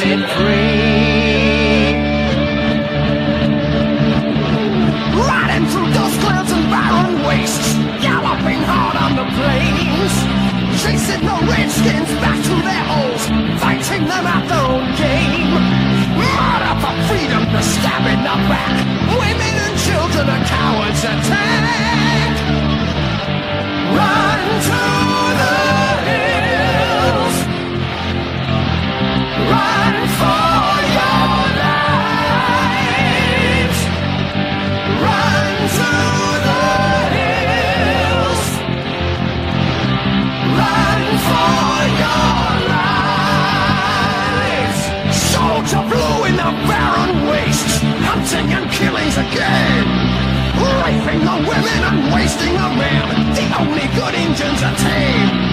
set free. Riding through dust clouds and barren wastes, galloping hard on the plains, chasing the redskins back to their holes, fighting them at their own game. Murder for freedom, the stab in the back, women and children are cowards attack. Run to the hills, run for your lives. Run to the hills, run for your lives. Soldier blue in the barren wastes, hunting and killings again, raping the women and wasting the men. The only good Indians are tame.